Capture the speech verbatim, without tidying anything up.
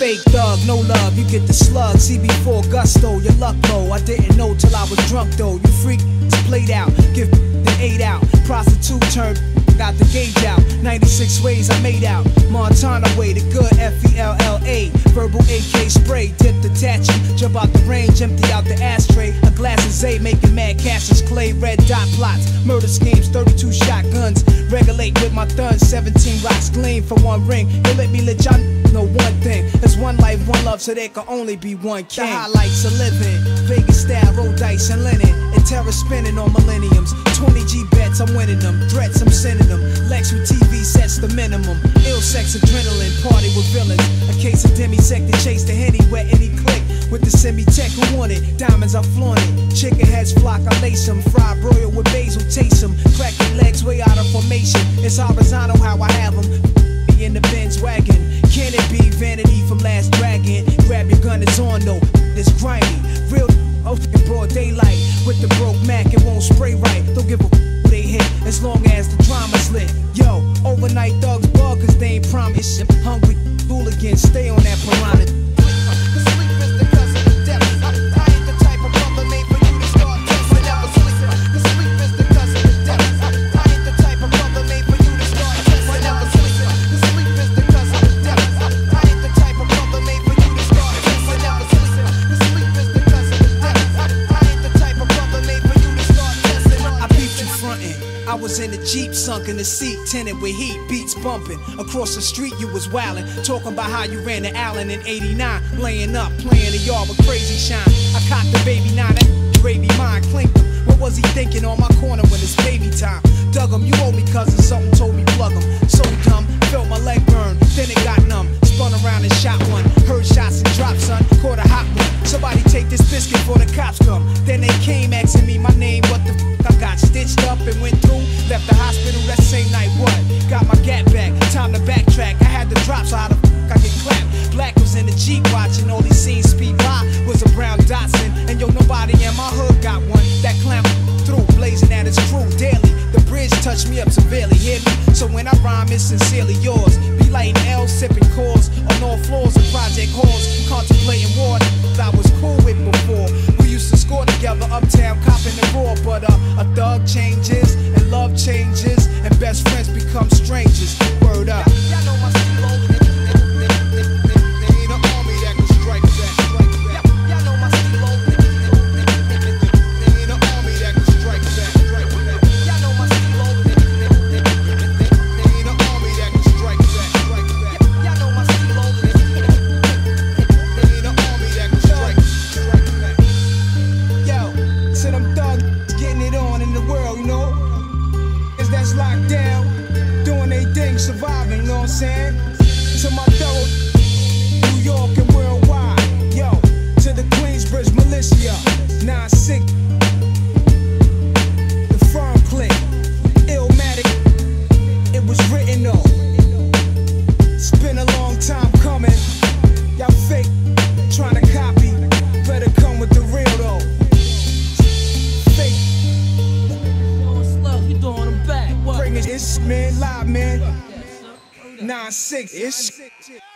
fake thug, no love, you get the slug. See before gusto, your luck low. I didn't know till I was drunk though. You freak, played out, give the eight out. Prostitute turned, got the gauge out. ninety-six ways I made out. Montana way, the good F E L L A. Verbal A K spray, dip the tattoo. Jump out the range, empty out the ashtray. A glass of Zay, making mad cashes. Clay, red dot plots, murder schemes, thirty-two shotguns. Regulate with my thuns, seventeen rocks gleam for one ring. They let me let y'all know one thing. There's one life, one love, so there can only be one king. The highlights of living, Vegas style, roll dice and linen. And terror spinning on millenniums. twenty G bets, I'm winning them. Threats, I'm sending them. Lex with T V sets the minimum. Ill sex, adrenaline, party with villains. A case of demi-sec to chase the henny, wet any click. With the semi-tech who want it, diamonds I flaunt it. Chicken heads flock, I lace them. Fried broil with basil, taste them. Crack your legs way out of formation. It's horizontal how I have them. In the Benz wagon. Can it be vanity from Last Dragon? Grab your gun, it's on though. It's grimy. Real oh, broad daylight. With the broke Mac, it won't spray right. Don't give a f they hit as long as the drama's lit. Yo, overnight thugs bug cause they ain't promised. Hungry hooligans, stay on that piranha. I was in the Jeep, sunk in the seat, tinted with heat, beats bumping. Across the street you was wildin', talking about how you ran to Allen in eighty-nine. Laying up, playing the yard with crazy shine. I cocked the baby nine, that gravy mine, clinked him. What was he thinking on my corner when it's baby time? Dug him, you owe me cousin, something told me plug him. So dumb, felt my leg burn, then it got numb. Spun around and shot one, heard shots and dropped son, caught a hot one. Somebody take this biscuit before the cops come. Then they came asking me my name, what the f I got stitched up and went through. Left the hospital that same night, what? Got my gat back, time to backtrack. I had the drops, so how the f I get clapped? Black was in the Jeep watching, all he seen speed by was a brown Datsun. And yo, nobody in my hood got one. That clown through, blazing at his crew daily. The bridge touched me up severely, hear me? So when I rhyme, it's sincerely yours. Be lighting L, sipping cores on all floors of project halls, contemplating war I was cool with before. We used to score together uptown, copping the raw. But uh, a thug changes, and love changes, and best friends become strangers. Word up. Y'all know my stilo. There ain't an army that can strike back. Y'all know my stilo. There ain't an army that can strike back. Y'all know my stilo. There ain't an army that can strike back. Y'all know my stilo. There ain't an army that can strike back. Yo, to them thugs getting it on in the world, you know? That's locked down, doing they thing, surviving, you know what I'm saying? To my thorough New York and worldwide, yo, to the Queensbridge militia, nine six, the firm click, Illmatic, it was written though. It's been a long time coming, y'all fake, trying to copy, better come with the real though. Fake. Bring it, it's man, live man, nine six, it's